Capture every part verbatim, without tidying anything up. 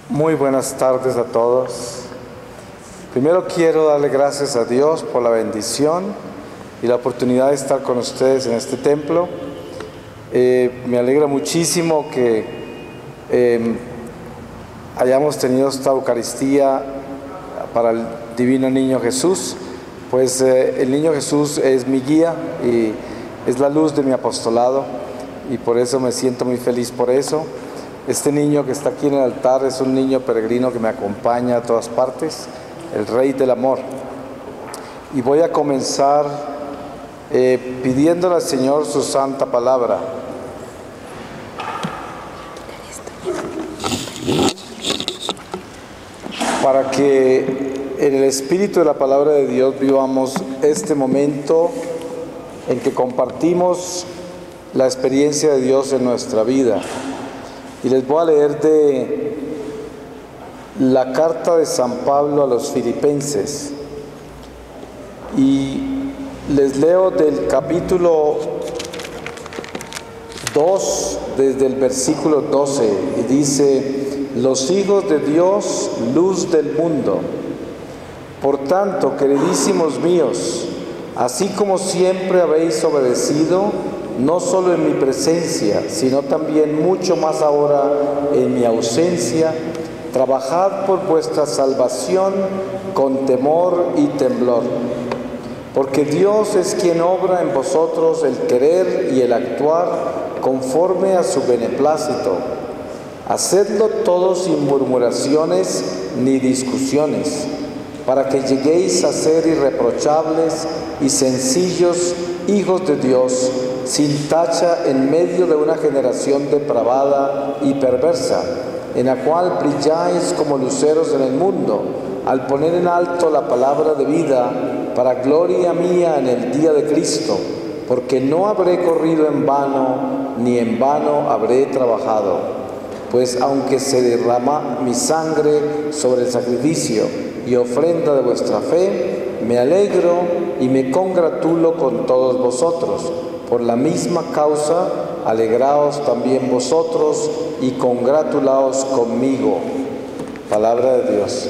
Muy buenas tardes a todos. Primero quiero darle gracias a Dios por la bendición y la oportunidad de estar con ustedes en este templo. Eh, me alegra muchísimo que eh, hayamos tenido esta Eucaristía para el Divino Niño Jesús, pues eh, el Niño Jesús es mi guía y es la luz de mi apostolado, y por eso me siento muy feliz por eso. Este niño que está aquí en el altar es un niño peregrino que me acompaña a todas partes, el Rey del Amor. Y voy a comenzar eh, pidiéndole al Señor su santa palabra. Para que en el espíritu de la palabra de Dios vivamos este momento en que compartimos la experiencia de Dios en nuestra vida. Y les voy a leer de la carta de San Pablo a los Filipenses. Y les leo del capítulo dos, desde el versículo doce, y dice: los hijos de Dios, luz del mundo. Por tanto, queridísimos míos, así como siempre habéis obedecido, no solo en mi presencia, sino también mucho más ahora en mi ausencia, trabajad por vuestra salvación con temor y temblor. Porque Dios es quien obra en vosotros el querer y el actuar conforme a su beneplácito. Hacedlo todo sin murmuraciones ni discusiones, para que lleguéis a ser irreprochables y sencillos hijos de Dios, sin tacha en medio de una generación depravada y perversa, en la cual brilláis como luceros en el mundo, al poner en alto la palabra de vida, para gloria mía en el día de Cristo, porque no habré corrido en vano, ni en vano habré trabajado. Pues aunque se derrama mi sangre sobre el sacrificio y ofrenda de vuestra fe, me alegro y me congratulo con todos vosotros. Por la misma causa, alegraos también vosotros y congratulaos conmigo. Palabra de Dios.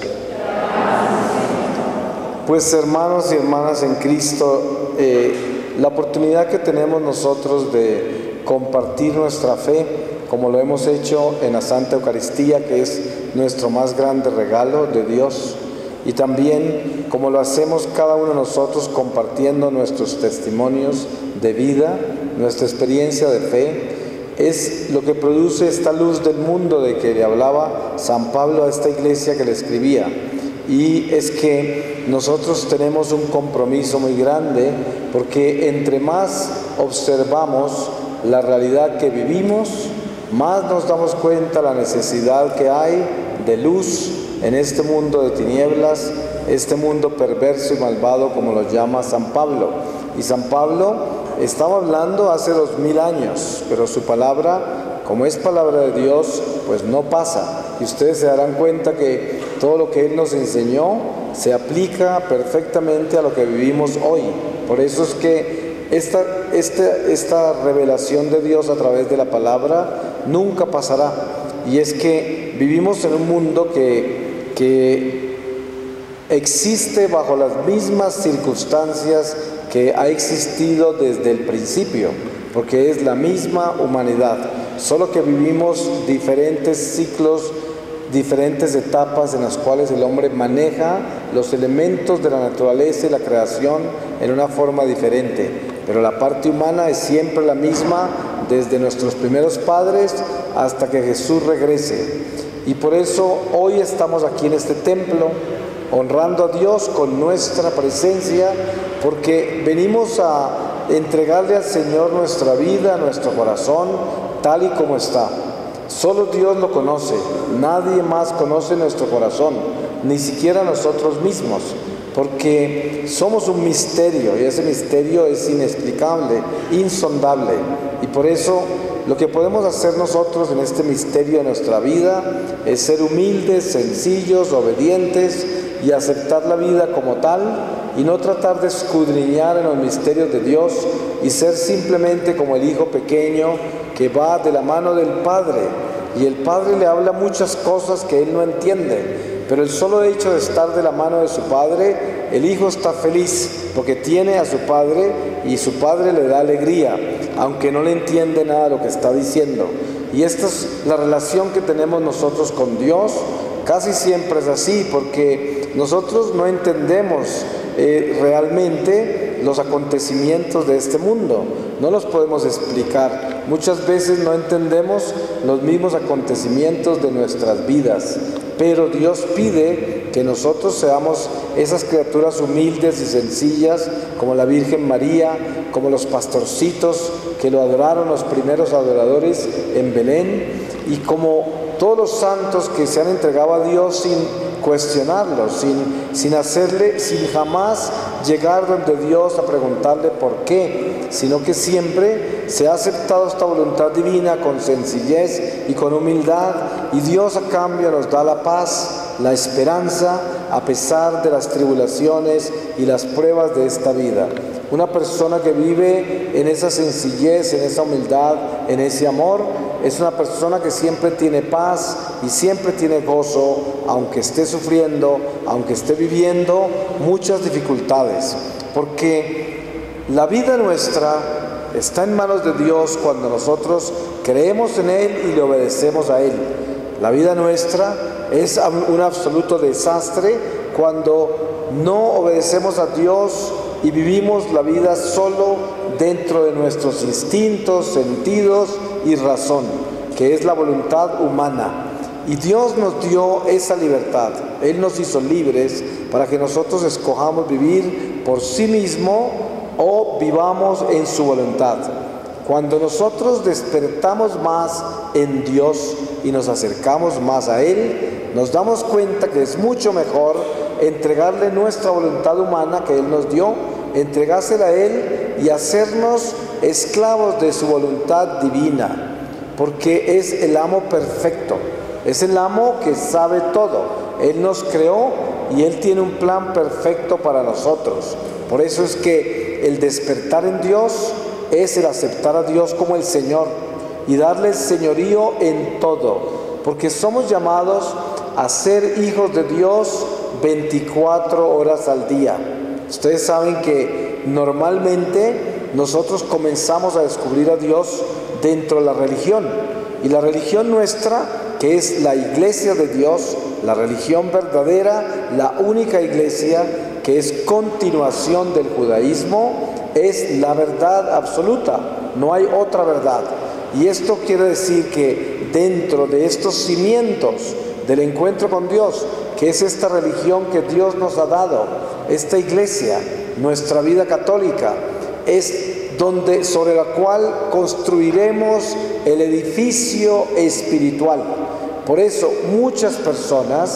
Pues hermanos y hermanas en Cristo, eh, la oportunidad que tenemos nosotros de compartir nuestra fe, como lo hemos hecho en la Santa Eucaristía, que es nuestro más grande regalo de Dios, y también como lo hacemos cada uno de nosotros compartiendo nuestros testimonios de vida, nuestra experiencia de fe, es lo que produce esta luz del mundo de que le hablaba San Pablo a esta iglesia que le escribía. Y es que nosotros tenemos un compromiso muy grande, porque entre más observamos la realidad que vivimos, más nos damos cuenta de la necesidad que hay de luz en este mundo de tinieblas, este mundo perverso y malvado, como lo llama San Pablo. Y San Pablo estaba hablando hace dos mil años, pero su palabra, como es palabra de Dios, pues no pasa. Y ustedes se darán cuenta que todo lo que Él nos enseñó se aplica perfectamente a lo que vivimos hoy. Por eso es que esta, esta, esta revelación de Dios a través de la palabra nunca pasará. Y es que vivimos en un mundo que, que existe bajo las mismas circunstancias que ha existido desde el principio, porque es la misma humanidad, solo que vivimos diferentes ciclos, diferentes etapas en las cuales el hombre maneja los elementos de la naturaleza y la creación en una forma diferente, pero la parte humana es siempre la misma desde nuestros primeros padres hasta que Jesús regrese. Y por eso hoy estamos aquí en este templo honrando a Dios con nuestra presencia, porque venimos a entregarle al Señor nuestra vida, nuestro corazón, tal y como está. Solo Dios lo conoce, nadie más conoce nuestro corazón, ni siquiera nosotros mismos, porque somos un misterio y ese misterio es inexplicable, insondable. Y por eso lo que podemos hacer nosotros en este misterio de nuestra vida es ser humildes, sencillos, obedientes y aceptar la vida como tal, y no tratar de escudriñar en los misterios de Dios y ser simplemente como el hijo pequeño que va de la mano del Padre y el Padre le habla muchas cosas que él no entiende, pero el solo hecho de estar de la mano de su Padre, el Hijo está feliz porque tiene a su Padre y su Padre le da alegría, aunque no le entiende nada de lo que está diciendo. Y esta es la relación que tenemos nosotros con Dios. Casi siempre es así, porque nosotros no entendemos eh, realmente los acontecimientos de este mundo, no los podemos explicar. Muchas veces no entendemos los mismos acontecimientos de nuestras vidas, pero Dios pide que nosotros seamos esas criaturas humildes y sencillas, como la Virgen María, como los pastorcitos que lo adoraron, los primeros adoradores en Belén, y como todos los santos que se han entregado a Dios sin cuestionarlo, sin, sin hacerle, sin jamás llegar donde Dios a preguntarle por qué, sino que siempre se ha aceptado esta voluntad divina con sencillez y con humildad, y Dios a cambio nos da la paz, la esperanza, a pesar de las tribulaciones y las pruebas de esta vida. Una persona que vive en esa sencillez, en esa humildad, en ese amor, es una persona que siempre tiene paz y siempre tiene gozo, aunque esté sufriendo, aunque esté viviendo muchas dificultades. Porque la vida nuestra está en manos de Dios cuando nosotros creemos en Él y le obedecemos a Él. La vida nuestra es un absoluto desastre cuando no obedecemos a Dios y vivimos la vida solo dentro de nuestros instintos, sentidos y razón, que es la voluntad humana. Y Dios nos dio esa libertad. Él nos hizo libres para que nosotros escojamos vivir por sí mismo o vivamos en su voluntad. Cuando nosotros despertamos más en Dios y nos acercamos más a Él, nos damos cuenta que es mucho mejor entregarle nuestra voluntad humana que Él nos dio, entregársela a Él y hacernos esclavos de su voluntad divina, porque es el amo perfecto, es el amo que sabe todo. Él nos creó y Él tiene un plan perfecto para nosotros. Por eso es que el despertar en Dios es el aceptar a Dios como el Señor y darle el señorío en todo, porque somos llamados a ser hijos de Dios veinticuatro horas al día. Ustedes saben que normalmente nosotros comenzamos a descubrir a Dios dentro de la religión, y la religión nuestra, que es la iglesia de Dios, la religión verdadera, la única iglesia que es continuación del judaísmo, es la verdad absoluta, no hay otra verdad. Y esto quiere decir que dentro de estos cimientos del encuentro con Dios, que es esta religión que Dios nos ha dado, esta iglesia, nuestra vida católica, es donde, sobre la cual construiremos el edificio espiritual. Por eso muchas personas,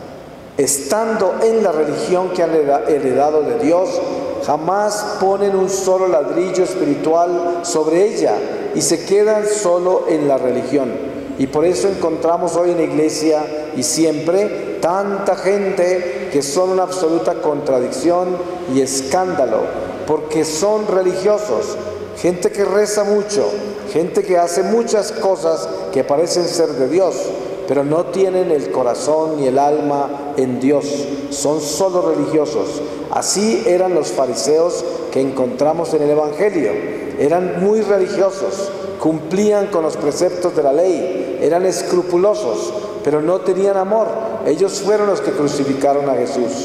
estando en la religión que han heredado de Dios, jamás ponen un solo ladrillo espiritual sobre ella y se quedan solo en la religión. Y por eso encontramos hoy en la iglesia y siempre tanta gente que son una absoluta contradicción y escándalo, porque son religiosos, gente que reza mucho, gente que hace muchas cosas que parecen ser de Dios, pero no tienen el corazón ni el alma en Dios, son solo religiosos. Así eran los fariseos que encontramos en el Evangelio. Eran muy religiosos, cumplían con los preceptos de la ley, eran escrupulosos, pero no tenían amor. Ellos fueron los que crucificaron a Jesús.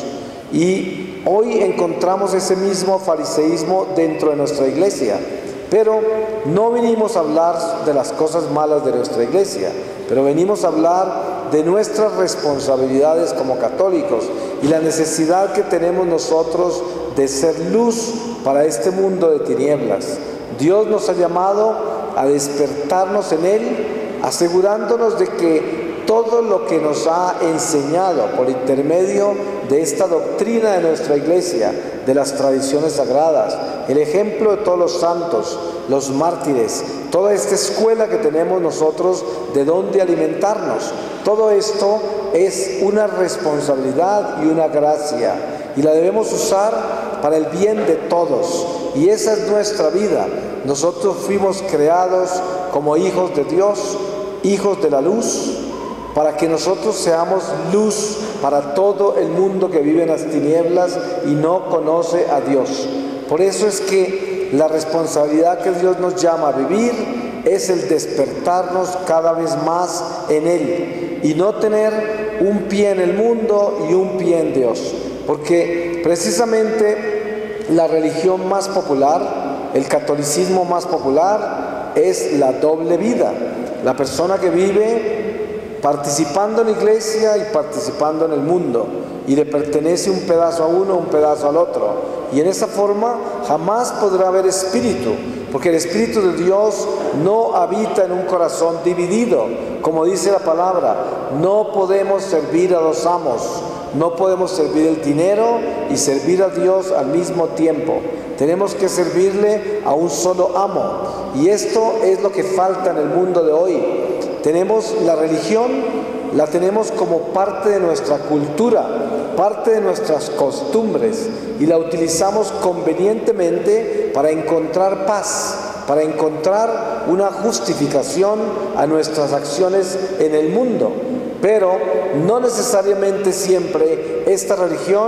Y hoy encontramos ese mismo fariseísmo dentro de nuestra iglesia. Pero no venimos a hablar de las cosas malas de nuestra iglesia, pero venimos a hablar de nuestras responsabilidades como católicos y la necesidad que tenemos nosotros de ser luz para este mundo de tinieblas. Dios nos ha llamado a despertarnos en Él, asegurándonos de que todo lo que nos ha enseñado por intermedio de esta doctrina de nuestra iglesia, de las tradiciones sagradas, el ejemplo de todos los santos, los mártires, toda esta escuela que tenemos nosotros de dónde alimentarnos, todo esto es una responsabilidad y una gracia, y la debemos usar para el bien de todos, y esa es nuestra vida. Nosotros fuimos creados como hijos de Dios hijos de la luz, para que nosotros seamos luz para todo el mundo que vive en las tinieblas y no conoce a Dios. Por eso es que la responsabilidad que Dios nos llama a vivir es el despertarnos cada vez más en Él y no tener un pie en el mundo y un pie en Dios, porque precisamente la religión más popular, el catolicismo más popular, es la doble vida. La persona que vive participando en la iglesia y participando en el mundo, y le pertenece un pedazo a uno, un pedazo al otro, y en esa forma jamás podrá haber espíritu, porque el Espíritu de Dios no habita en un corazón dividido. Como dice la palabra, no podemos servir a dos amos, no podemos servir el dinero y servir a Dios al mismo tiempo. Tenemos que servirle a un solo amo, y esto es lo que falta en el mundo de hoy. Tenemos la religión, la tenemos como parte de nuestra cultura, parte de nuestras costumbres, y la utilizamos convenientemente para encontrar paz, para encontrar una justificación a nuestras acciones en el mundo. Pero no necesariamente siempre esta religión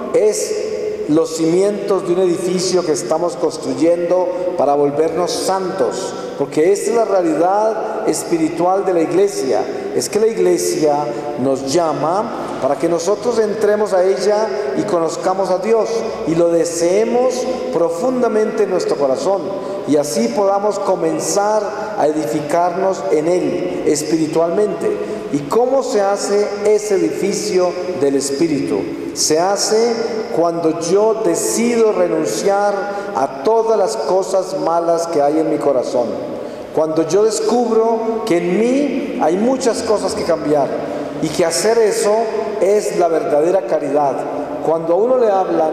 es los cimientos de un edificio que estamos construyendo para volvernos santos, porque esta es la realidad espiritual de la iglesia. Es que la iglesia nos llama para que nosotros entremos a ella y conozcamos a Dios y lo deseemos profundamente en nuestro corazón, y así podamos comenzar a edificarnos en Él espiritualmente. ¿Y cómo se hace ese edificio del Espíritu? Se hace cuando yo decido renunciar a todas las cosas malas que hay en mi corazón. Cuando yo descubro que en mí hay muchas cosas que cambiar y que hacer eso es la verdadera caridad. Cuando a uno le hablan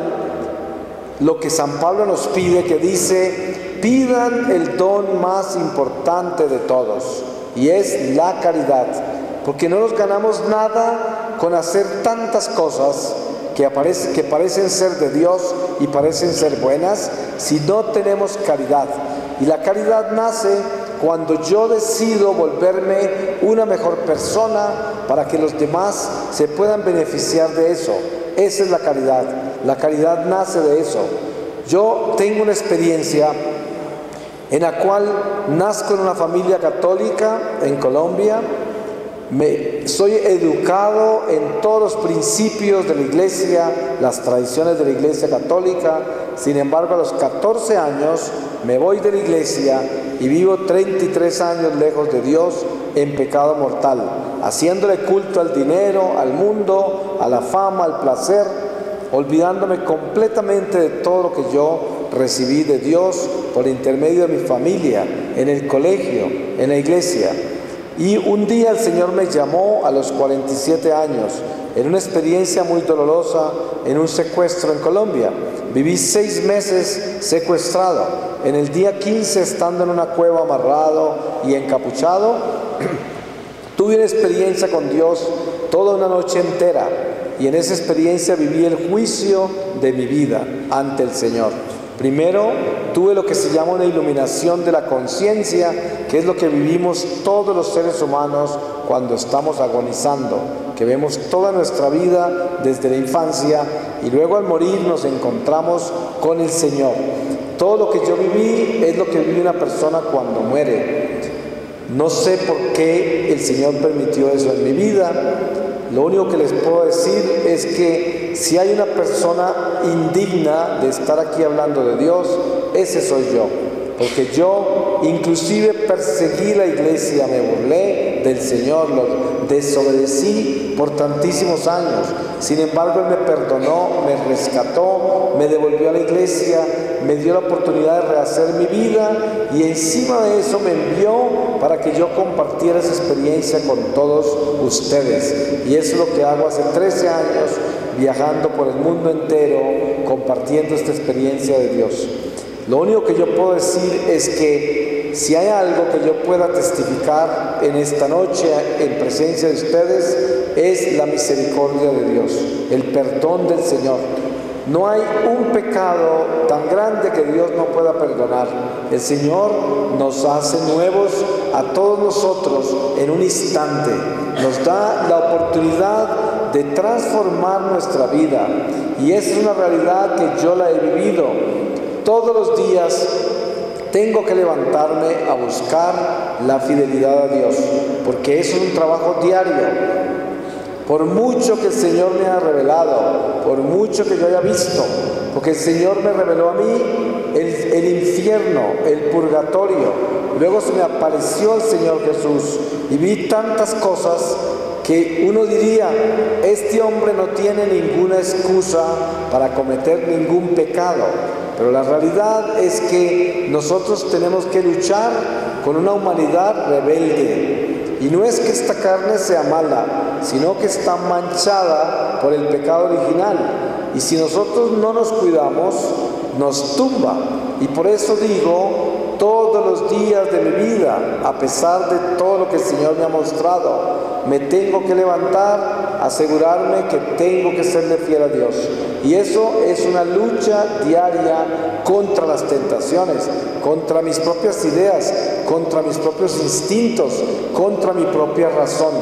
lo que San Pablo nos pide, que dice: pidan el don más importante de todos, y es la caridad, porque no nos ganamos nada con hacer tantas cosas que, aparece, que parecen ser de Dios y parecen ser buenas si no tenemos caridad. Y la caridad nace cuando yo decido volverme una mejor persona para que los demás se puedan beneficiar de eso. Esa es la caridad. La caridad nace de eso. Yo tengo una experiencia en la cual nazco en una familia católica en Colombia. Me, soy educado en todos los principios de la iglesia, las tradiciones de la iglesia católica. Sin embargo, a los catorce años me voy de la iglesia y vivo treinta y tres años lejos de Dios en pecado mortal, haciéndole culto al dinero, al mundo, a la fama, al placer, olvidándome completamente de todo lo que yo recibí de Dios por intermedio de mi familia, en el colegio, en la iglesia. Y un día el Señor me llamó a los cuarenta y siete años, en una experiencia muy dolorosa, en un secuestro en Colombia. Viví seis meses secuestrado. En el día quince, estando en una cueva amarrado y encapuchado, tuve una experiencia con Dios toda una noche entera, y en esa experiencia viví el juicio de mi vida ante el Señor. Primero, tuve lo que se llama una iluminación de la conciencia, que es lo que vivimos todos los seres humanos cuando estamos agonizando, que vemos toda nuestra vida desde la infancia, y luego al morir nos encontramos con el Señor. Todo lo que yo viví es lo que vive una persona cuando muere. No sé por qué el Señor permitió eso en mi vida. Lo único que les puedo decir es que si hay una persona indigna de estar aquí hablando de Dios, ese soy yo. Porque yo inclusive perseguí la iglesia, me burlé del Señor, lo desobedecí por tantísimos años. Sin embargo, Él me perdonó, me rescató, me devolvió a la iglesia, me dio la oportunidad de rehacer mi vida, y encima de eso me envió para que yo compartiera esa experiencia con todos ustedes. Y eso es lo que hago hace trece años, viajando por el mundo entero, compartiendo esta experiencia de Dios. Lo único que yo puedo decir es que si hay algo que yo pueda testificar en esta noche en presencia de ustedes, es la misericordia de Dios, el perdón del Señor. No hay un pecado tan grande que Dios no pueda perdonar. El Señor nos hace nuevos a todos nosotros en un instante. Nos da la oportunidad de transformar nuestra vida. Y es una realidad que yo la he vivido. Todos los días tengo que levantarme a buscar la fidelidad a Dios, porque eso es un trabajo diario. Por mucho que el Señor me haya revelado, por mucho que yo haya visto, porque el Señor me reveló a mí el, el infierno, el purgatorio, luego se me apareció el Señor Jesús y vi tantas cosas que uno diría, este hombre no tiene ninguna excusa para cometer ningún pecado. Pero la realidad es que nosotros tenemos que luchar con una humanidad rebelde. Y no es que esta carne sea mala, sino que está manchada por el pecado original. Y si nosotros no nos cuidamos, nos tumba. Y por eso digo, todos los días de mi vida, a pesar de todo lo que el Señor me ha mostrado, me tengo que levantar, asegurarme que tengo que serle fiel a Dios. Y eso es una lucha diaria contra las tentaciones, contra mis propias ideas, contra mis propios instintos, contra mi propia razón.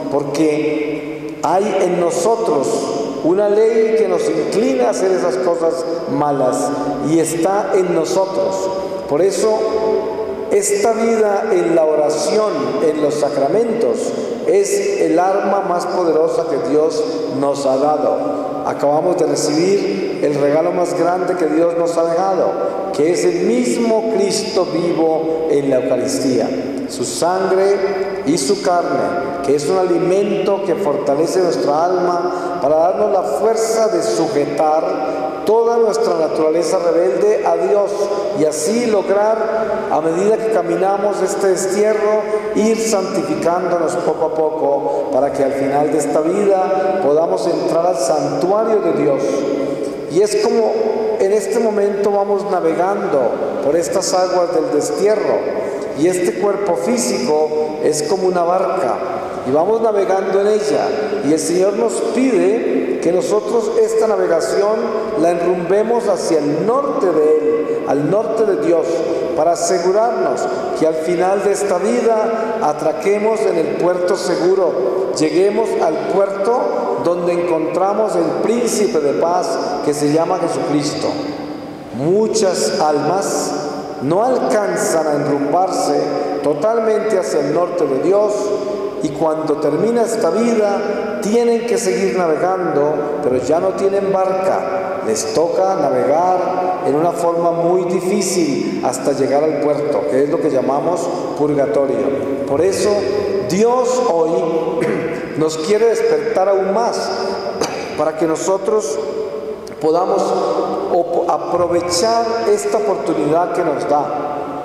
Porque hay en nosotros una ley que nos inclina a hacer esas cosas malas y está en nosotros. Por eso, esta vida en la oración, en los sacramentos, es el arma más poderosa que Dios nos ha dado. Acabamos de recibir el regalo más grande que Dios nos ha dejado, que es el mismo Cristo vivo en la Eucaristía. Su sangre y su carne, que es un alimento que fortalece nuestra alma para darnos la fuerza de sujetar toda nuestra naturaleza rebelde a Dios y así lograr, a medida que caminamos este destierro, ir santificándonos poco a poco para que al final de esta vida podamos entrar al santuario de Dios. Y es como en este momento vamos navegando por estas aguas del destierro y este cuerpo físico es como una barca y vamos navegando en ella y el Señor nos pide que nosotros esta navegación la enrumbemos hacia el norte de Él, al norte de Dios, para asegurarnos que al final de esta vida atraquemos en el puerto seguro, lleguemos al puerto donde encontramos el príncipe de paz que se llama Jesucristo. Muchas almas no alcanzan a enrumbarse totalmente hacia el norte de Dios y cuando termina esta vida tienen que seguir navegando, pero ya no tienen barca, les toca navegar en una forma muy difícil hasta llegar al puerto, que es lo que llamamos purgatorio. Por eso Dios hoy nos quiere despertar aún más para que nosotros podamos aprovechar esta oportunidad que nos da.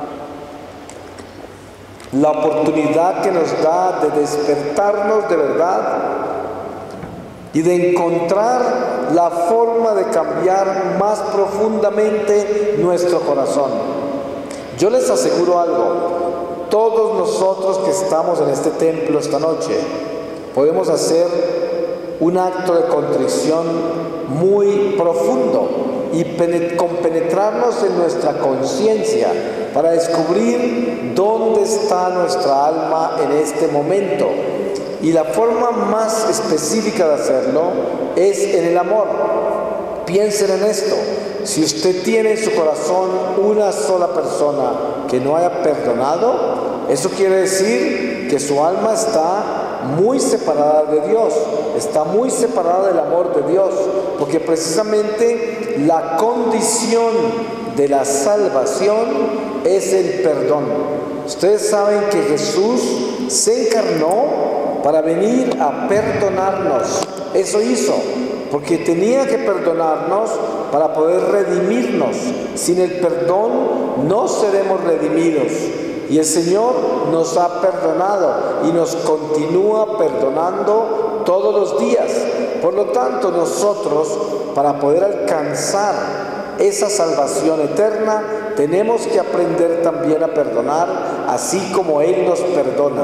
La oportunidad que nos da de despertarnos de verdad y de encontrar la forma de cambiar más profundamente nuestro corazón. Yo les aseguro algo, todos nosotros que estamos en este templo esta noche podemos hacer un acto de contrición muy profundo y compenetrarnos en nuestra conciencia para descubrir dónde está nuestra alma en este momento. Y la forma más específica de hacerlo es en el amor. Piensen en esto. Si usted tiene en su corazón una sola persona que no haya perdonado, eso quiere decir que su alma está muy separada de Dios, está muy separada del amor de Dios, porque precisamente la condición de la salvación es el perdón. Ustedes saben que Jesús se encarnó para venir a perdonarnos. Eso hizo, porque tenía que perdonarnos para poder redimirnos. Sin el perdón no seremos redimidos. Y el Señor nos ha perdonado y nos continúa perdonando todos los días. Por lo tanto, nosotros, para poder alcanzar esa salvación eterna, tenemos que aprender también a perdonar, así como Él nos perdona.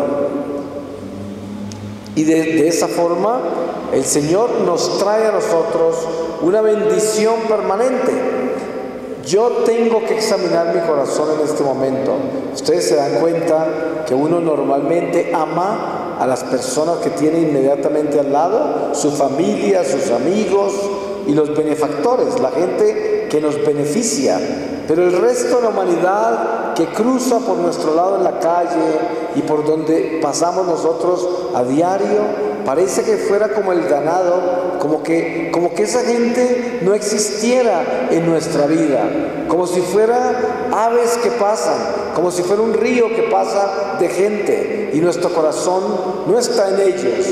Y de, de esa forma, el Señor nos trae a nosotros una bendición permanente. Yo tengo que examinar mi corazón en este momento. Ustedes se dan cuenta que uno normalmente ama a las personas que tiene inmediatamente al lado, su familia, sus amigos y los benefactores, la gente que nos beneficia. Pero el resto de la humanidad que cruza por nuestro lado en la calle y por donde pasamos nosotros a diario, parece que fuera como el ganado, como que, como que esa gente no existiera en nuestra vida, como si fuera aves que pasan, como si fuera un río que pasa de gente y nuestro corazón no está en ellos.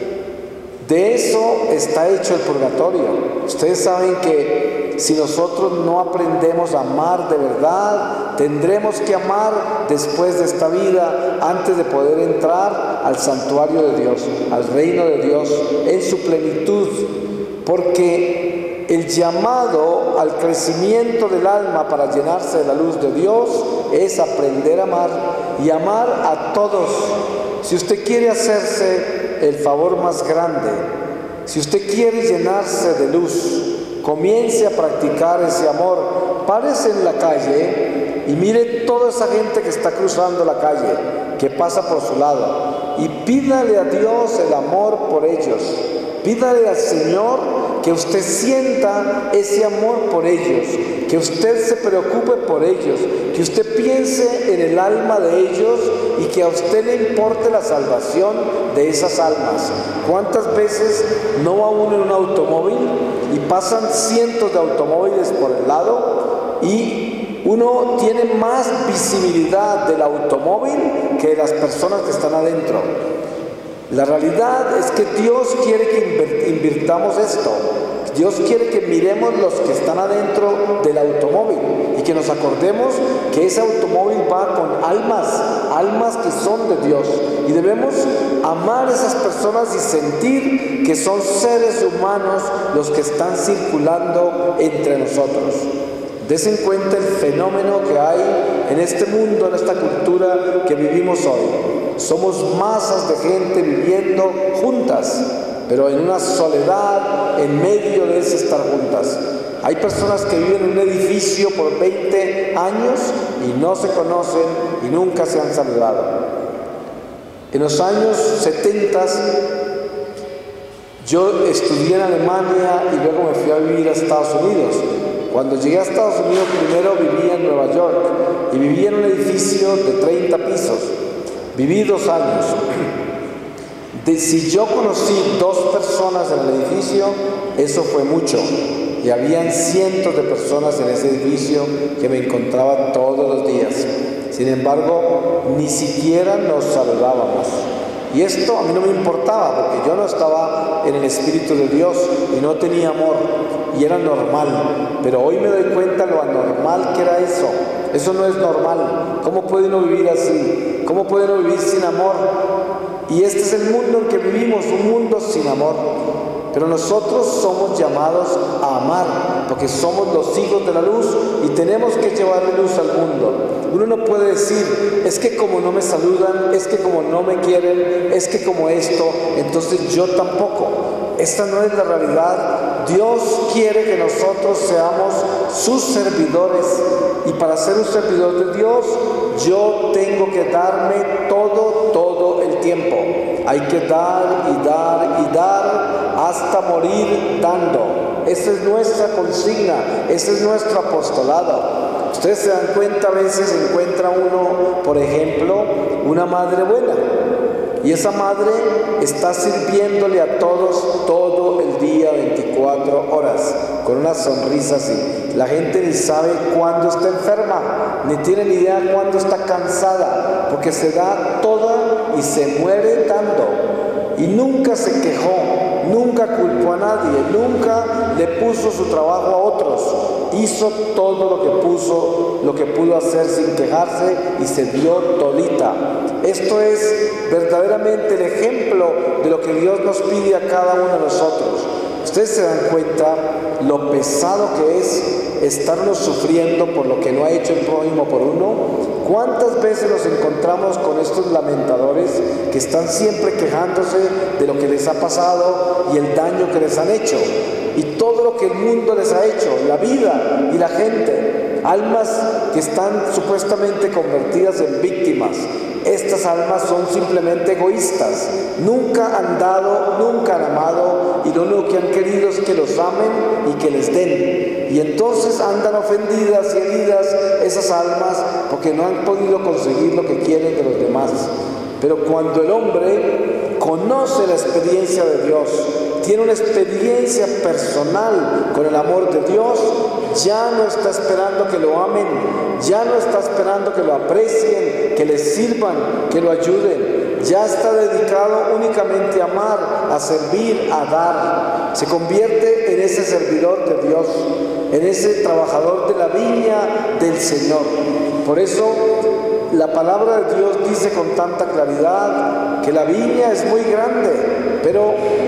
De eso está hecho el purgatorio. Ustedes saben que si nosotros no aprendemos a amar de verdad, tendremos que amar después de esta vida, antes de poder entrar al santuario de Dios, al reino de Dios en su plenitud. Porque el llamado al crecimiento del alma para llenarse de la luz de Dios es aprender a amar y amar a todos. Si usted quiere hacerse el favor más grande, si usted quiere llenarse de luz, comience a practicar ese amor. Párese en la calle y mire toda esa gente que está cruzando la calle, que pasa por su lado, y pídale a Dios el amor por ellos. Pídale al Señor que usted sienta ese amor por ellos, que usted se preocupe por ellos, que usted piense en el alma de ellos y que a usted le importe la salvación de esas almas. ¿Cuántas veces no va uno en un automóvil y pasan cientos de automóviles por el lado y uno tiene más visibilidad del automóvil que de las personas que están adentro? La realidad es que Dios quiere que invirtamos esto. Dios quiere que miremos los que están adentro del automóvil y que nos acordemos que ese automóvil va con almas, almas que son de Dios, y debemos amar a esas personas y sentir que son seres humanos los que están circulando entre nosotros. Desen cuenta el fenómeno que hay en este mundo, en esta cultura que vivimos hoy. Somos masas de gente viviendo juntas, pero en una soledad en medio de ese estar juntas. Hay personas que viven en un edificio por veinte años y no se conocen y nunca se han saludado. En los años setenta yo estudié en Alemania y luego me fui a vivir a Estados Unidos. Cuando llegué a Estados Unidos, primero vivía en Nueva York y vivía en un edificio de treinta pisos. Viví dos años. De, si yo conocí dos personas en el edificio, eso fue mucho. Y habían cientos de personas en ese edificio que me encontraba todos los días. Sin embargo, ni siquiera nos saludábamos. Y esto a mí no me importaba, porque yo no estaba en el Espíritu de Dios y no tenía amor, y era normal. Pero hoy me doy cuenta lo anormal que era eso. Eso no es normal. ¿Cómo puede uno vivir así? ¿Cómo puede uno vivir sin amor? Y este es el mundo en que vivimos, un mundo sin amor. Pero nosotros somos llamados a amar, porque somos los hijos de la luz y tenemos que llevarle luz al mundo. Uno no puede decir, es que como no me saludan, es que como no me quieren, es que como esto, entonces yo tampoco. Esta no es la realidad. Dios quiere que nosotros seamos sus servidores, y para ser un servidor de Dios, yo tengo que darme todo, todo el tiempo. Hay que dar y dar y dar hasta morir dando. Esa es nuestra consigna, ese es nuestro apostolado. Ustedes se dan cuenta, a veces encuentra uno, por ejemplo, una madre buena, y esa madre está sirviéndole a todos todo el día, veinticuatro horas, con una sonrisa así. La gente ni sabe cuándo está enferma, ni tiene ni idea cuándo está cansada, porque se da toda y se muere dando. Y nunca se quejó, nunca culpó a nadie, nunca le puso su trabajo a otros. Hizo todo lo que puso, lo que pudo hacer sin quejarse, y se dio todita. Esto es verdaderamente el ejemplo de lo que Dios nos pide a cada uno de nosotros. Ustedes se dan cuenta lo pesado que es estarnos sufriendo por lo que no ha hecho el prójimo por uno. ¿Cuántas veces nos encontramos con estos lamentadores que están siempre quejándose de lo que les ha pasado y el daño que les han hecho? Y todo lo que el mundo les ha hecho, la vida y la gente. Almas que están supuestamente convertidas en víctimas. Estas almas son simplemente egoístas, nunca han dado, nunca han amado, y lo único que han querido es que los amen y que les den. Y entonces andan ofendidas y heridas esas almas porque no han podido conseguir lo que quieren de los demás. Pero cuando el hombre conoce la experiencia de Dios, tiene una experiencia personal con el amor de Dios, ya no está esperando que lo amen, ya no está esperando que lo aprecien, que les sirvan, que lo ayuden. Ya está dedicado únicamente a amar, a servir, a dar. Se convierte en ese servidor de Dios, en ese trabajador de la viña del Señor. Por eso la palabra de Dios dice con tanta claridad que la viña es muy grande, pero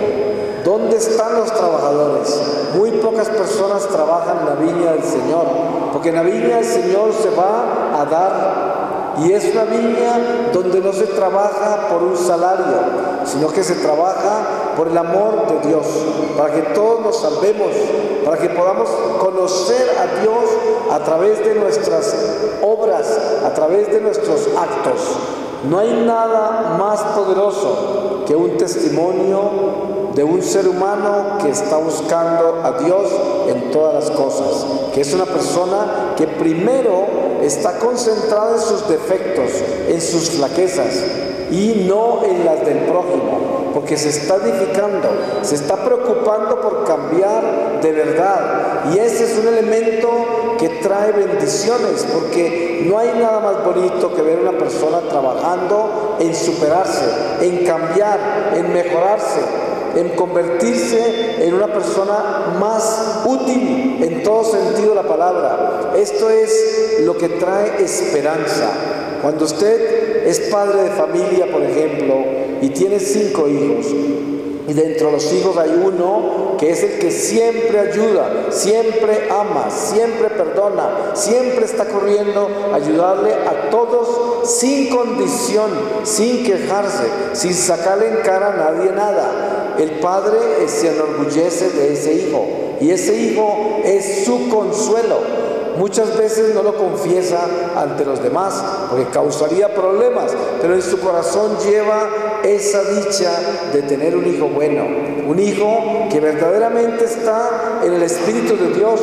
¿dónde están los trabajadores? Muy pocas personas trabajan en la viña del Señor, porque en la viña del Señor se va a dar. Y es una viña donde no se trabaja por un salario, sino que se trabaja por el amor de Dios, para que todos nos salvemos, para que podamos conocer a Dios a través de nuestras obras, a través de nuestros actos. No hay nada más poderoso que un testimonio de un ser humano que está buscando a Dios en todas las cosas, que es una persona que primero está concentrada en sus defectos, en sus flaquezas y no en las del prójimo, porque se está edificando, se está preocupando por cambiar de verdad, y ese es un elemento que trae bendiciones, porque no hay nada más bonito que ver a una persona trabajando en superarse, en cambiar, en mejorarse, en convertirse en una persona más útil en todo sentido de la palabra. Esto es lo que trae esperanza. Cuando usted es padre de familia, por ejemplo, y tiene cinco hijos, y dentro de los hijos hay uno que es el que siempre ayuda, siempre ama, siempre perdona, siempre está corriendo a ayudarle a todos sin condición, sin quejarse, sin sacarle en cara a nadie nada. El padre se enorgullece de ese hijo, y ese hijo es su consuelo. Muchas veces no lo confiesa ante los demás porque causaría problemas, pero en su corazón lleva esa dicha de tener un hijo bueno, un hijo que verdaderamente está en el Espíritu de Dios.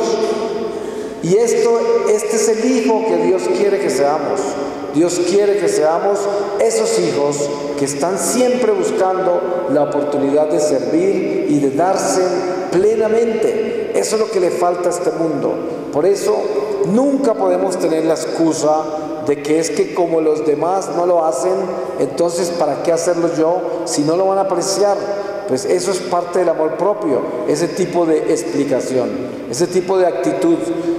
Y esto, este es el hijo que Dios quiere que seamos. Dios quiere que seamos esos hijos que están siempre buscando la oportunidad de servir y de darse plenamente. Eso es lo que le falta a este mundo. Por eso nunca podemos tener la excusa de que es que como los demás no lo hacen, entonces ¿para qué hacerlo yo si no lo van a apreciar? Pues eso es parte del amor propio, ese tipo de explicación, ese tipo de actitud.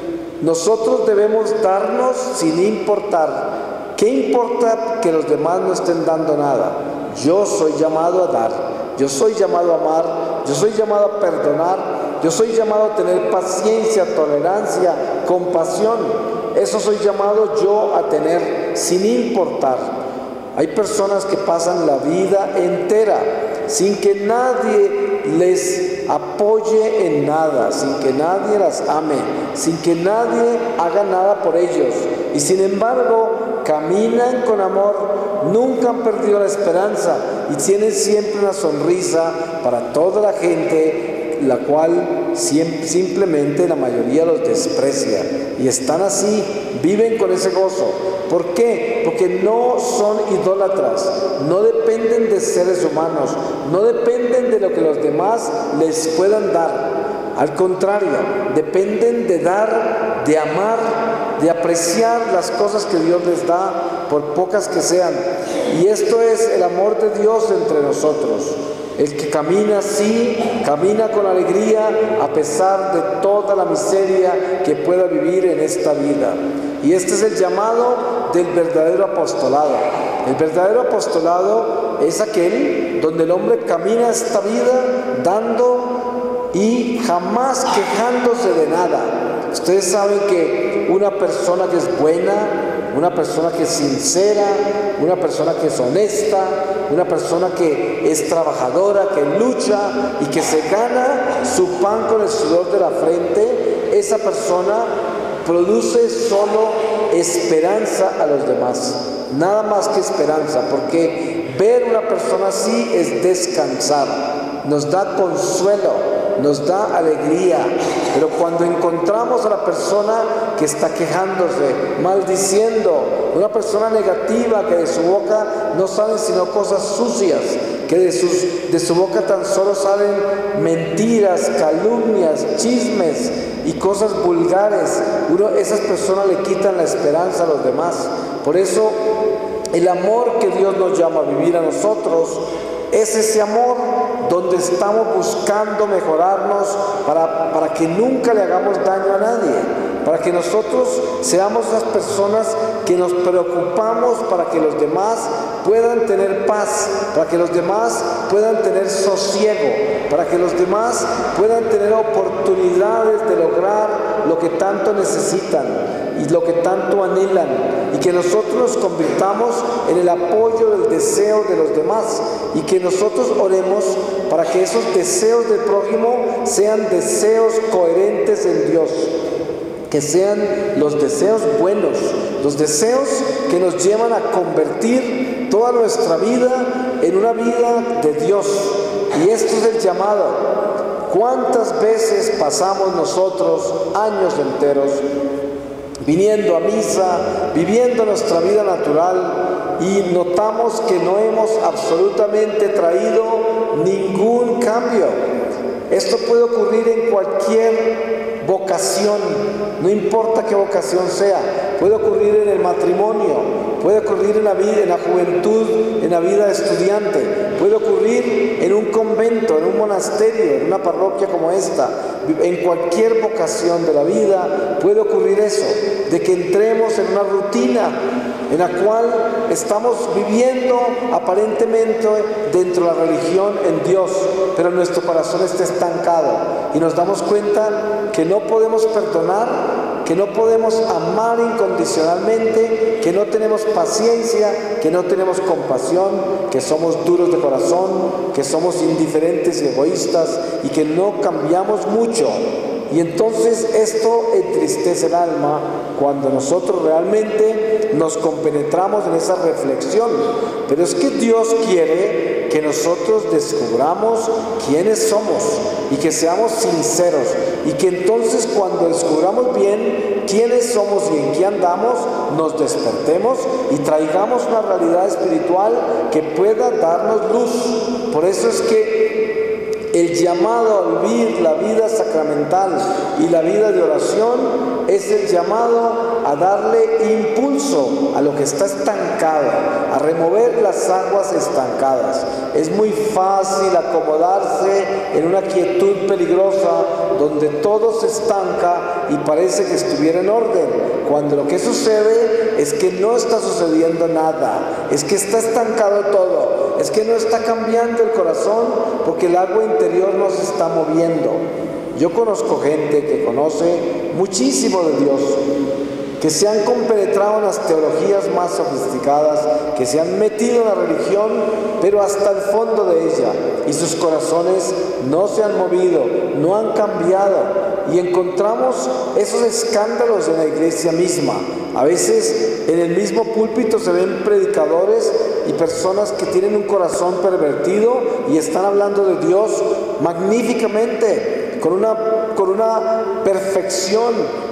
Nosotros debemos darnos sin importar. ¿Qué importa que los demás no estén dando nada? Yo soy llamado a dar, yo soy llamado a amar, yo soy llamado a perdonar, yo soy llamado a tener paciencia, tolerancia, compasión. Eso soy llamado yo a tener sin importar. Hay personas que pasan la vida entera sin que nadie les apoye en nada, sin que nadie las ame, sin que nadie haga nada por ellos. Y sin embargo, caminan con amor, nunca han perdido la esperanza y tienen siempre una sonrisa para toda la gente, la cual siempre, simplemente la mayoría los desprecia. Y están así, viven con ese gozo. ¿Por qué? Porque no son idólatras, no dependen de seres humanos, no dependen de lo que los demás les puedan dar. Al contrario, dependen de dar, de amar, de apreciar las cosas que Dios les da, por pocas que sean. Y esto es el amor de Dios entre nosotros. El que camina así, camina con alegría a pesar de toda la miseria que pueda vivir en esta vida. Y este es el llamado del verdadero apostolado. El verdadero apostolado es aquel donde el hombre camina esta vida dando y jamás quejándose de nada. Ustedes saben que una persona que es buena, una persona que es sincera, una persona que es honesta, una persona que es trabajadora, que lucha y que se gana su pan con el sudor de la frente, esa persona produce solo esperanza a los demás, nada más que esperanza, porque ver una persona así es descansar, nos da consuelo, nos da alegría. Pero cuando encontramos a la persona que está quejándose, maldiciendo, una persona negativa que de su boca no salen sino cosas sucias, que de, sus, de su boca tan solo salen mentiras, calumnias, chismes y cosas vulgares, uno, esas personas le quitan la esperanza a los demás. Por eso el amor que Dios nos llama a vivir a nosotros es ese amor donde estamos buscando mejorarnos para, para que nunca le hagamos daño a nadie, para que nosotros seamos las personas que nos preocupamos para que los demás puedan tener paz, para que los demás puedan tener sosiego, para que los demás puedan tener oportunidades de lograr lo que tanto necesitan y lo que tanto anhelan, y que nosotros nos convirtamos en el apoyo del deseo de los demás, y que nosotros oremos para que esos deseos del prójimo sean deseos coherentes en Dios, que sean los deseos buenos, los deseos que nos llevan a convertir toda nuestra vida en una vida de Dios. Y esto es el llamado. ¿Cuántas veces pasamos nosotros años enteros viniendo a misa, viviendo nuestra vida natural, y notamos que no hemos absolutamente traído ningún cambio? Esto puede ocurrir en cualquier vocación, no importa qué vocación sea. Puede ocurrir en el matrimonio, puede ocurrir en la vida, en la juventud, en la vida de estudiante, puede ocurrir en un convento, en un monasterio, en una parroquia como esta. En cualquier vocación de la vida puede ocurrir eso, de que entremos en una rutina en la cual estamos viviendo aparentemente dentro de la religión en Dios, pero nuestro corazón está estancado y nos damos cuenta que no podemos perdonar, que no podemos amar incondicionalmente, que no tenemos paciencia, que no tenemos compasión, que somos duros de corazón, que somos indiferentes y egoístas y que no cambiamos mucho. Y entonces esto entristece el alma cuando nosotros realmente nos compenetramos en esa reflexión. Pero es que Dios quiere que nosotros descubramos quiénes somos y que seamos sinceros, y que entonces cuando descubramos bien quiénes somos y en qué andamos, nos despertemos y traigamos una realidad espiritual que pueda darnos luz. Por eso es que el llamado a vivir la vida sacramental y la vida de oración es el llamado a darle impulso a lo que está estancado, a remover las aguas estancadas. Es muy fácil acomodarse en una quietud peligrosa donde todo se estanca y parece que estuviera en orden, cuando lo que sucede es que no está sucediendo nada, es que está estancado todo, es que no está cambiando el corazón porque el agua interior no se está moviendo. Yo conozco gente que conoce muchísimo de Dios, que se han compenetrado en las teologías más sofisticadas, que se han metido en la religión, pero hasta el fondo de ella, y sus corazones no se han movido, no han cambiado. Y encontramos esos escándalos en la iglesia misma. A veces en el mismo púlpito se ven predicadores y personas que tienen un corazón pervertido y están hablando de Dios magníficamente, con una, con una perfección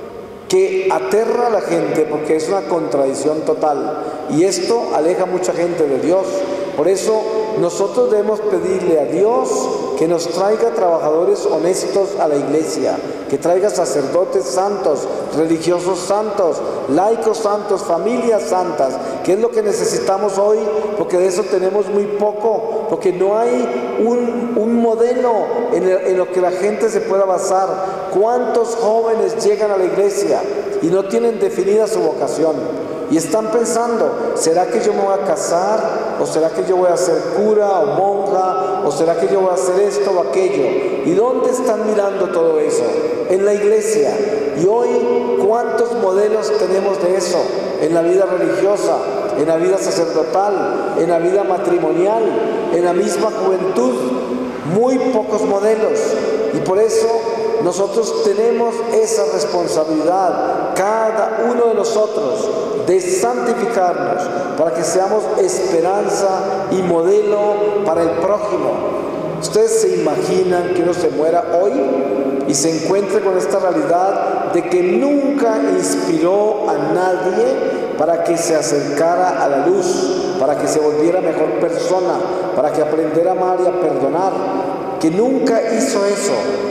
que aterra a la gente, porque es una contradicción total, y esto aleja a mucha gente de Dios. Por eso nosotros debemos pedirle a Dios que nos traiga trabajadores honestos a la iglesia, que traiga sacerdotes santos, religiosos santos, laicos santos, familias santas, que es lo que necesitamos hoy, porque de eso tenemos muy poco, porque no hay un, un modelo en, el, en lo que la gente se pueda basar. ¿Cuántos jóvenes llegan a la iglesia y no tienen definida su vocación? y están pensando, ¿será que yo me voy a casar? ¿O será que yo voy a ser cura o monja? ¿O será que yo voy a hacer esto o aquello? ¿Y dónde están mirando todo eso? En la iglesia. Y hoy, ¿cuántos modelos tenemos de eso? En la vida religiosa, en la vida sacerdotal, en la vida matrimonial, en la misma juventud. Muy pocos modelos. Y por eso nosotros tenemos esa responsabilidad, cada uno de nosotros, de santificarnos para que seamos esperanza y modelo para el prójimo. ¿Ustedes se imaginan que uno se muera hoy y se encuentre con esta realidad de que nunca inspiró a nadie para que se acercara a la luz, para que se volviera mejor persona, para que aprendiera a amar y a perdonar? Que nunca hizo eso.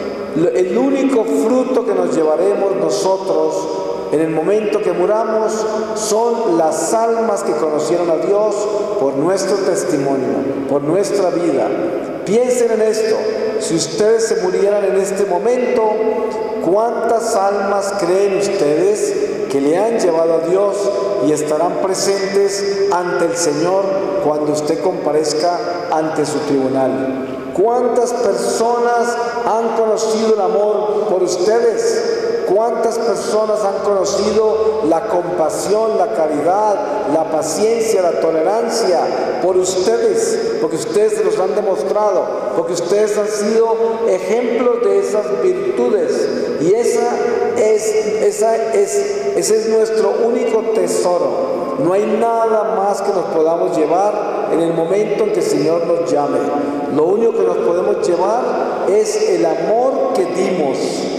El único fruto que nos llevaremos nosotros en el momento que muramos son las almas que conocieron a Dios por nuestro testimonio, por nuestra vida. Piensen en esto: si ustedes se murieran en este momento, ¿cuántas almas creen ustedes que le han llevado a Dios y estarán presentes ante el Señor cuando usted comparezca ante su tribunal? ¿Cuántas personas han conocido el amor por ustedes? ¿Cuántas personas han conocido la compasión, la caridad, la paciencia, la tolerancia por ustedes? Porque ustedes se los han demostrado, porque ustedes han sido ejemplos de esas virtudes. Y esa es, esa es, ese es nuestro único tesoro. No hay nada más que nos podamos llevar en el momento en que el Señor nos llame. Lo único que nos podemos llevar es el amor que dimos.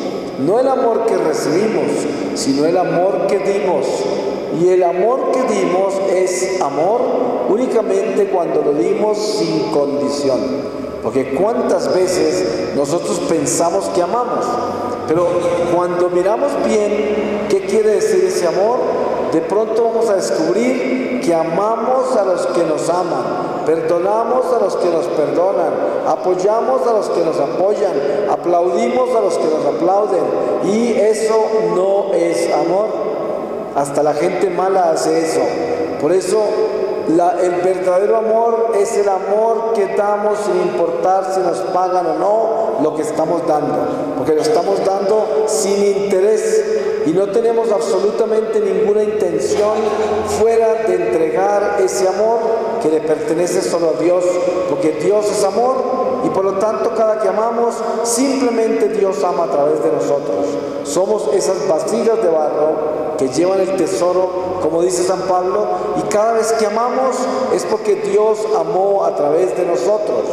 No el amor que recibimos, sino el amor que dimos. Y el amor que dimos es amor únicamente cuando lo dimos sin condición. Porque cuántas veces nosotros pensamos que amamos, pero cuando miramos bien qué quiere decir ese amor, de pronto vamos a descubrir que amamos a los que nos aman, perdonamos a los que nos perdonan, apoyamos a los que nos apoyan, aplaudimos a los que nos aplauden, y eso no es amor. Hasta la gente mala hace eso. Por eso la, el verdadero amor es el amor que damos sin importar si nos pagan o no lo que estamos dando, porque lo estamos dando sin interés y no tenemos absolutamente ninguna intención fuera de entregar ese amor que le pertenece solo a Dios, porque Dios es amor y por lo tanto cada que amamos, simplemente Dios ama a través de nosotros. Somos esas vasijas de barro que llevan el tesoro, como dice San Pablo, y cada vez que amamos es porque Dios amó a través de nosotros.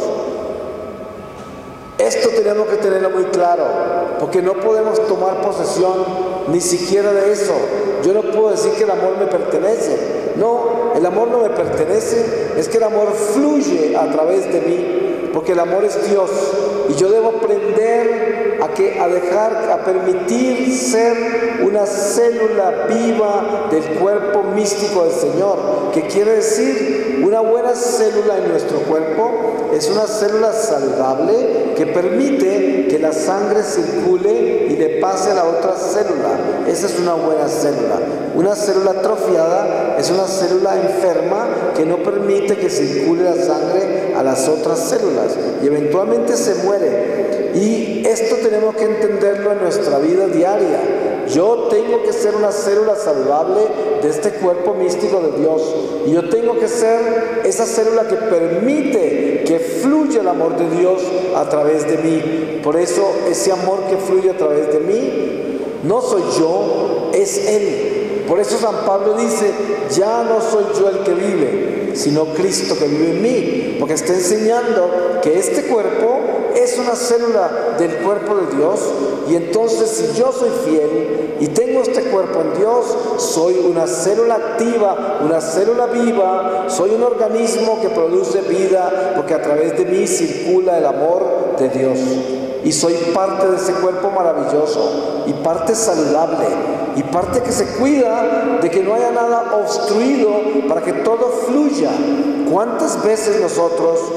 Esto tenemos que tenerlo muy claro, porque no podemos tomar posesión ni siquiera de eso. Yo no puedo decir que el amor me pertenece. No, el amor no me pertenece, es que el amor fluye a través de mí, porque el amor es Dios. Y yo debo aprender a, que, a dejar, a permitir ser una célula viva del cuerpo místico del Señor, que quiere decir una buena célula en nuestro cuerpo es una célula saludable que permite que la sangre circule y le pase a la otra célula. Esa es una buena célula. Una célula atrofiada es una célula enferma que no permite que circule la sangre a las otras células y eventualmente se muere. Y esto tenemos que entenderlo en nuestra vida diaria. Yo tengo que ser una célula saludable de este cuerpo místico de Dios. Y yo tengo que ser esa célula que permite que fluya el amor de Dios a través de mí. Por eso ese amor que fluye a través de mí no soy yo, es Él. Por eso San Pablo dice, ya no soy yo el que vive, sino Cristo que vive en mí. Porque está enseñando que este cuerpo es una célula del cuerpo de Dios, y entonces si yo soy fiel y tengo este cuerpo en Dios, soy una célula activa, una célula viva, soy un organismo que produce vida, porque a través de mí circula el amor de Dios. Y soy parte de ese cuerpo maravilloso, y parte saludable, y parte que se cuida de que no haya nada obstruido para que todo fluya. ¿Cuántas veces nosotros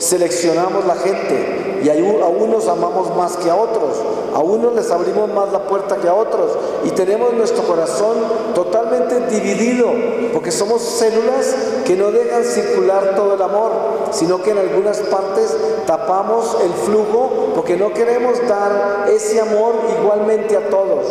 seleccionamos la gente y a unos amamos más que a otros, a unos les abrimos más la puerta que a otros y tenemos nuestro corazón totalmente dividido porque somos células que no dejan circular todo el amor, sino que en algunas partes tapamos el flujo porque no queremos dar ese amor igualmente a todos.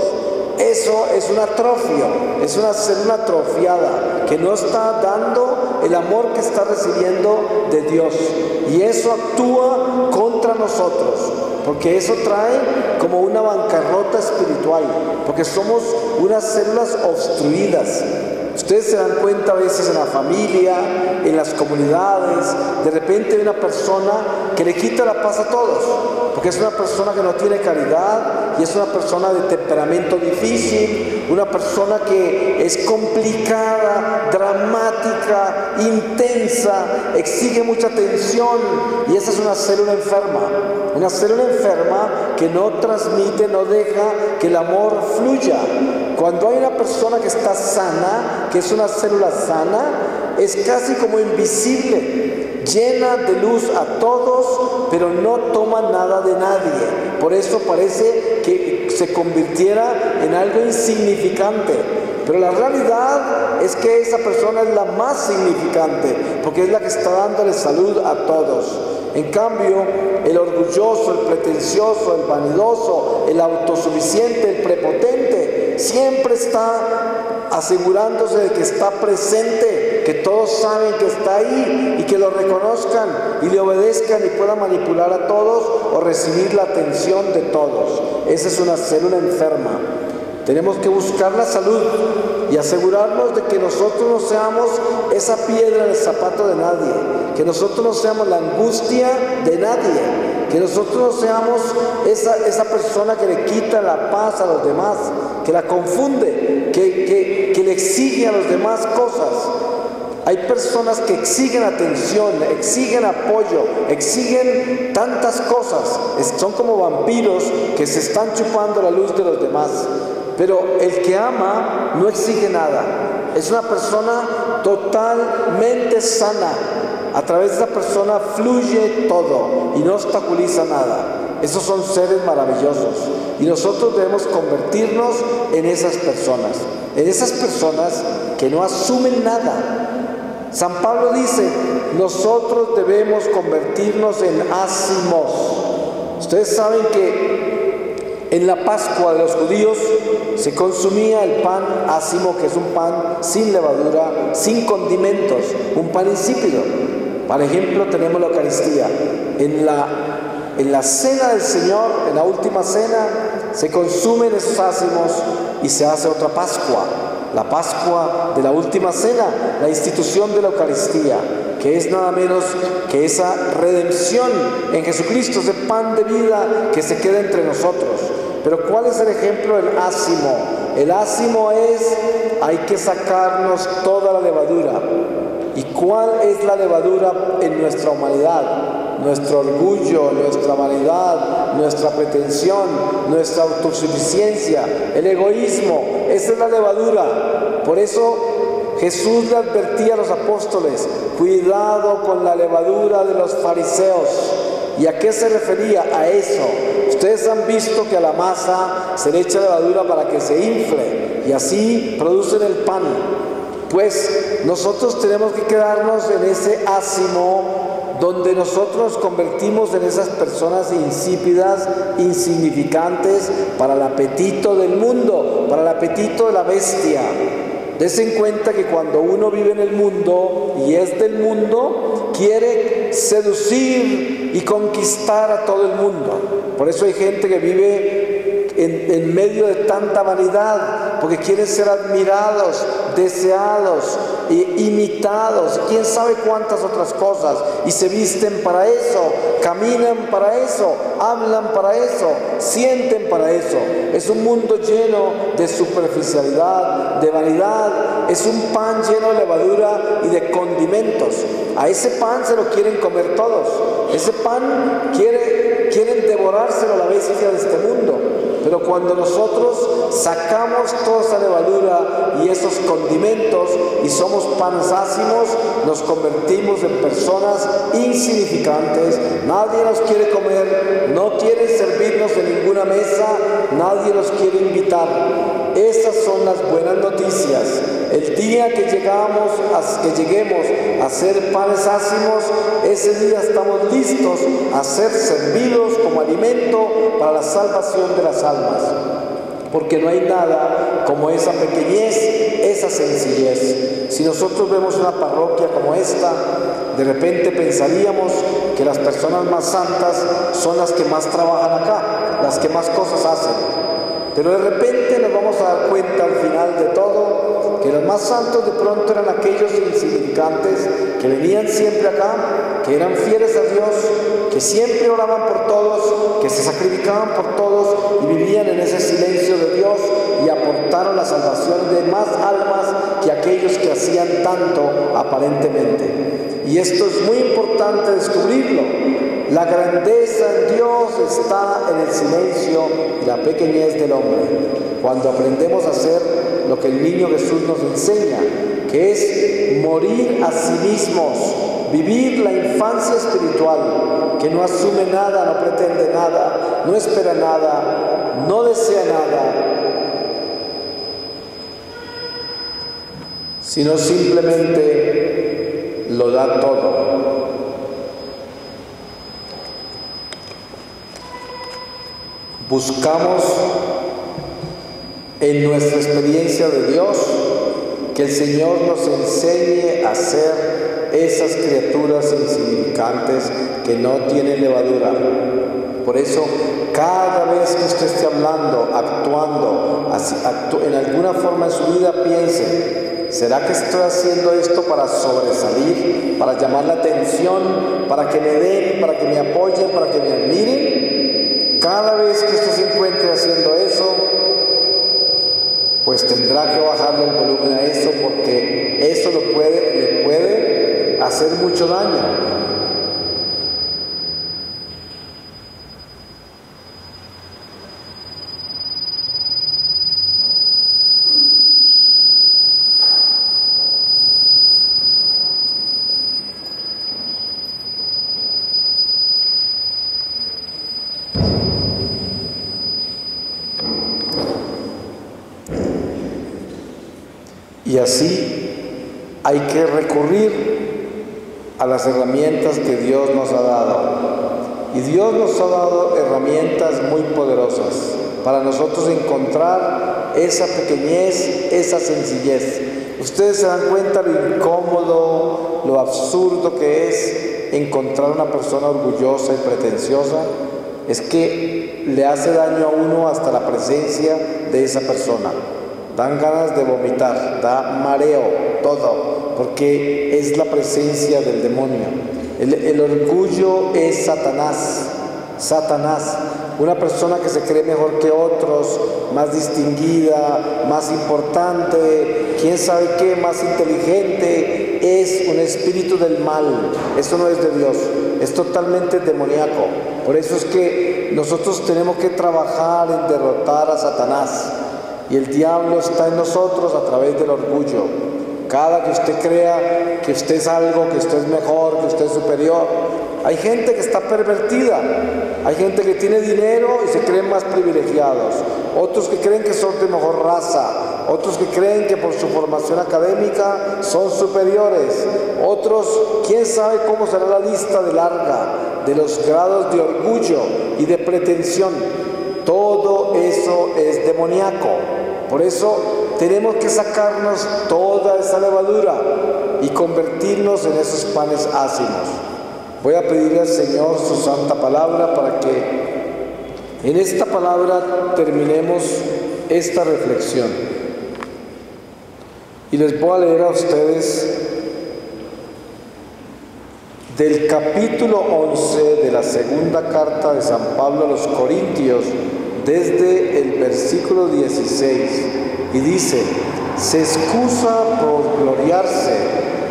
Eso es un atrofio, es una célula atrofiada que no está dando el amor que está recibiendo de Dios, y eso actúa contra nosotros, porque eso trae como una bancarrota espiritual, porque somos unas células obstruidas. Ustedes se dan cuenta a veces en la familia, en las comunidades, de repente hay una persona que le quita la paz a todos, porque es una persona que no tiene caridad y es una persona de temperamento difícil, una persona que es complicada, dramática, intensa, exige mucha atención, y esa es una célula enferma, una célula enferma que no transmite, no deja que el amor fluya. Cuando hay una persona que está sana, que es una célula sana, es casi como invisible, llena de luz a todos, pero no toma nada de nadie. Por eso parece que se convirtiera en algo insignificante. Pero la realidad es que esa persona es la más significante, porque es la que está dándole salud a todos. En cambio, el orgulloso, el pretencioso, el vanidoso, el autosuficiente, el prepotente, siempre está asegurándose de que está presente, que todos saben que está ahí y que lo reconozcan y le obedezcan y puedan manipular a todos o recibir la atención de todos. Esa es una célula enferma. Tenemos que buscar la salud y asegurarnos de que nosotros no seamos esa piedra en el zapato de nadie, que nosotros no seamos la angustia de nadie, que nosotros no seamos esa, esa persona que le quita la paz a los demás, que la confunde, que, que, que le exige a los demás cosas. Hay personas que exigen atención, exigen apoyo, exigen tantas cosas, son como vampiros que se están chupando la luz de los demás. Pero el que ama no exige nada, es una persona totalmente sana. A través de esa persona fluye todo y no obstaculiza nada. Esos son seres maravillosos y nosotros debemos convertirnos en esas personas, en esas personas que no asumen nada. San Pablo dice, nosotros debemos convertirnos en ácimos. Ustedes saben que en la Pascua de los judíos se consumía el pan ácimo, que es un pan sin levadura, sin condimentos, un pan insípido. Por ejemplo, tenemos la Eucaristía. En la, en la cena del Señor, en la última cena, se consumen esos ácimos y se hace otra Pascua. La Pascua de la última cena, la institución de la Eucaristía, que es nada menos que esa redención en Jesucristo, ese pan de vida que se queda entre nosotros. Pero ¿cuál es el ejemplo del ácimo? El ácimo es, hay que sacarnos toda la levadura. ¿Y cuál es la levadura en nuestra humanidad? Nuestro orgullo, nuestra vanidad, nuestra pretensión, nuestra autosuficiencia, el egoísmo. Esa es la levadura. Por eso Jesús le advertía a los apóstoles, cuidado con la levadura de los fariseos. ¿Y a qué se refería? A eso. Ustedes han visto que a la masa se le echa levadura para que se infle y así producen el pan. Pues nosotros tenemos que quedarnos en ese ácimo donde nosotros nos convertimos en esas personas insípidas, insignificantes para el apetito del mundo, para el apetito de la bestia. Dense en cuenta que cuando uno vive en el mundo y es del mundo, quiere seducir y conquistar a todo el mundo. Por eso hay gente que vive en, en medio de tanta vanidad, porque quieren ser admirados, deseados, e imitados, quién sabe cuántas otras cosas, y se visten para eso, caminan para eso, hablan para eso, sienten para eso. Es un mundo lleno de superficialidad, de vanidad, es un pan lleno de levadura y de condimentos. A ese pan se lo quieren comer todos, ese pan quiere, quieren devorárselo a la bestia de este mundo. Pero Pero cuando nosotros sacamos toda esa levadura y esos condimentos y somos panes ácimos, nos convertimos en personas insignificantes. Nadie nos quiere comer, no quieren servirnos en ninguna mesa, nadie nos quiere invitar. Esas son las buenas noticias. El día que llegamos a, que lleguemos a ser panes ácimos, ese día estamos listos a ser servidos como alimento para la salvación de las almas. Porque no hay nada como esa pequeñez, esa sencillez. Si nosotros vemos una parroquia como esta, de repente pensaríamos que las personas más santas son las que más trabajan acá, las que más cosas hacen. Pero de repente nos vamos a dar cuenta al final de todo que los más santos de pronto eran aquellos insignificantes que venían siempre acá, que eran fieles a Dios, que siempre oraban por todos, que se sacrificaban por todos y vivían en ese silencio de Dios y aportaron la salvación de más almas que aquellos que hacían tanto aparentemente. Y esto es muy importante descubrirlo. La grandeza en Dios está en el silencio y la pequeñez del hombre. Cuando aprendemos a hacer lo que el niño Jesús nos enseña, que es morir a sí mismos, vivir la infancia espiritual, que no asume nada, no pretende nada, no espera nada, no desea nada, sino simplemente lo da todo. Buscamos en nuestra experiencia de Dios que el Señor nos enseñe a ser esas criaturas insignificantes que no tienen levadura. Por eso, cada vez que usted esté hablando, actuando, así, actu en alguna forma en su vida, piense: ¿será que estoy haciendo esto para sobresalir, para llamar la atención, para que me den, para que me apoyen, para que me admiren? Cada vez que usted se encuentre haciendo eso, pues tendrá que bajarle el volumen a eso, porque eso lo puede, le puede hacer mucho daño. Y así hay que recurrir a las herramientas que Dios nos ha dado. Y Dios nos ha dado herramientas muy poderosas para nosotros encontrar esa pequeñez, esa sencillez. Ustedes se dan cuenta lo incómodo, lo absurdo que es encontrar una persona orgullosa y pretenciosa. Es que le hace daño a uno hasta la presencia de esa persona. Dan ganas de vomitar, da mareo, todo, porque es la presencia del demonio. El, el orgullo es Satanás, Satanás, una persona que se cree mejor que otros, más distinguida, más importante, quién sabe qué, más inteligente, es un espíritu del mal. Eso no es de Dios, es totalmente demoníaco. Por eso es que nosotros tenemos que trabajar en derrotar a Satanás. Y el diablo está en nosotros a través del orgullo. Cada que usted crea que usted es algo, que usted es mejor, que usted es superior. Hay gente que está pervertida. Hay gente que tiene dinero y se creen más privilegiados. Otros que creen que son de mejor raza. Otros que creen que por su formación académica son superiores. Otros, quién sabe cómo será la lista de larga de los grados de orgullo y de pretensión. Todo eso es demoníaco. Por eso tenemos que sacarnos toda esa levadura y convertirnos en esos panes ácimos. Voy a pedirle al Señor su santa palabra para que en esta palabra terminemos esta reflexión. Y les voy a leer a ustedes del capítulo once de la segunda carta de San Pablo a los Corintios, desde el versículo dieciséis, y dice: se excusa por gloriarse.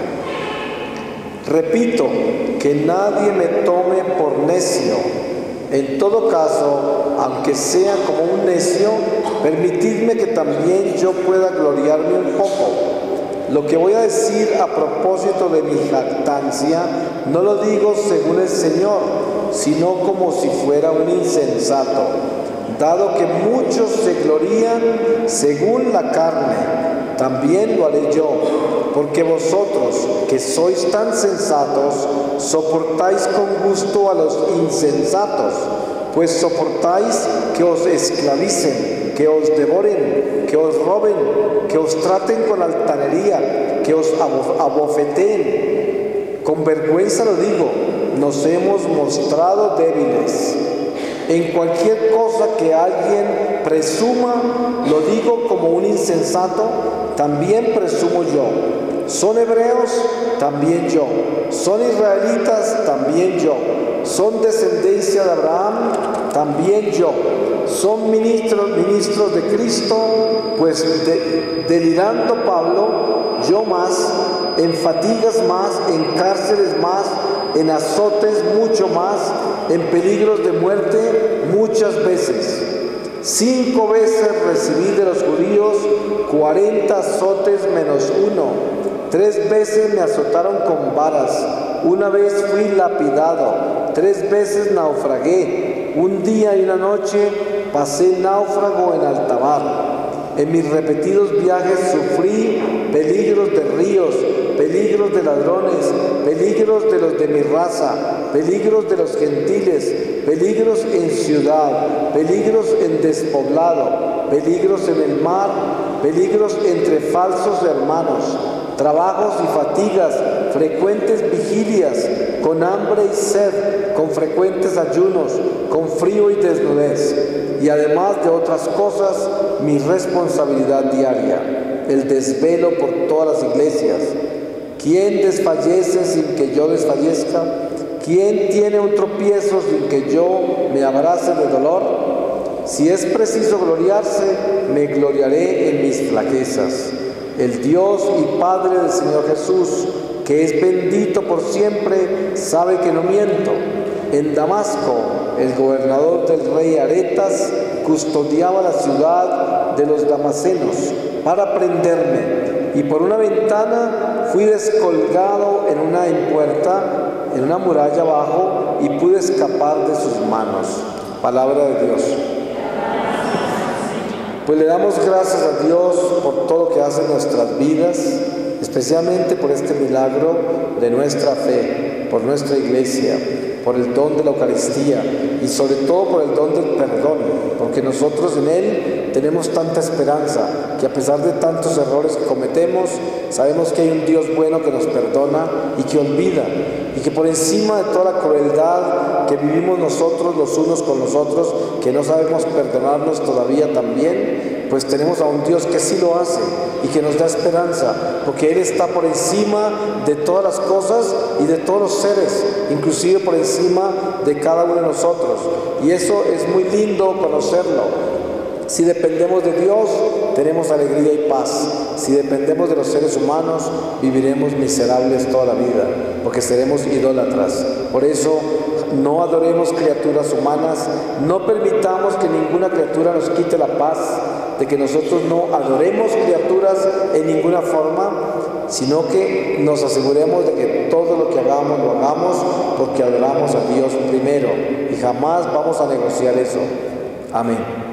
Repito, que nadie me tome por necio, En todo caso, aunque sea como un necio, permitidme que también yo pueda gloriarme un poco. Lo que voy a decir a propósito de mi jactancia, no lo digo según el Señor, sino como si fuera un insensato, dado que muchos se glorían según la carne, también lo haré yo, porque vosotros, que sois tan sensatos, soportáis con gusto a los insensatos, pues soportáis que os esclavicen, que os devoren, que os roben, que os traten con altanería, que os abofeteen. Con vergüenza lo digo, nos hemos mostrado débiles. En cualquier cosa que alguien presuma, lo digo como un insensato, también presumo yo. Son hebreos, también yo. Son israelitas, también yo. Son descendencia de Abraham, también yo. Son ministros, ministros de Cristo, pues de, delirando Pablo, yo más, en fatigas más, en cárceles más, en azotes mucho más, en peligros de muerte muchas veces. Cinco veces recibí de los judíos cuarenta azotes menos uno. Tres veces me azotaron con varas. Una vez fui lapidado. Tres veces naufragué. Un día y una noche pasé náufrago en alta mar. En mis repetidos viajes sufrí peligros de ríos, peligros de ladrones, peligros de los de mi raza, peligros de los gentiles, peligros en ciudad, peligros en despoblado, peligros en el mar, peligros entre falsos hermanos, trabajos y fatigas, frecuentes vigilias, con hambre y sed, con frecuentes ayunos, con frío y desnudez, y además de otras cosas, mi responsabilidad diaria, el desvelo por todas las iglesias. ¿Quién desfallece sin que yo desfallezca? ¿Quién tiene un tropiezo sin que yo me abrace de dolor? Si es preciso gloriarse, me gloriaré en mis flaquezas. El Dios y Padre del Señor Jesús, que es bendito por siempre, sabe que no miento. En Damasco, el gobernador del rey Aretas custodiaba la ciudad de los damasenos para prenderme, y por una ventana fui descolgado en una puerta, en una muralla abajo, y pude escapar de sus manos. Palabra de Dios. Pues le damos gracias a Dios por todo lo que hace en nuestras vidas, especialmente por este milagro de nuestra fe, por nuestra iglesia, por el don de la Eucaristía y sobre todo por el don del perdón, porque nosotros en Él tenemos tanta esperanza que a pesar de tantos errores que cometemos, sabemos que hay un Dios bueno que nos perdona y que olvida, y que por encima de toda la crueldad que vivimos nosotros los unos con los otros, que no sabemos perdonarnos todavía también, pues tenemos a un Dios que sí lo hace y que nos da esperanza, porque Él está por encima de todas las cosas y de todos los seres, inclusive por encima de cada uno de nosotros, y eso es muy lindo conocerlo. Si dependemos de Dios, tenemos alegría y paz. Si dependemos de los seres humanos, viviremos miserables toda la vida, porque seremos idólatras. Por eso, no adoremos criaturas humanas, no permitamos que ninguna criatura nos quite la paz, de que nosotros no adoremos criaturas en ninguna forma, sino que nos aseguremos de que todo lo que hagamos, lo hagamos porque adoramos a Dios primero, y jamás vamos a negociar eso. Amén.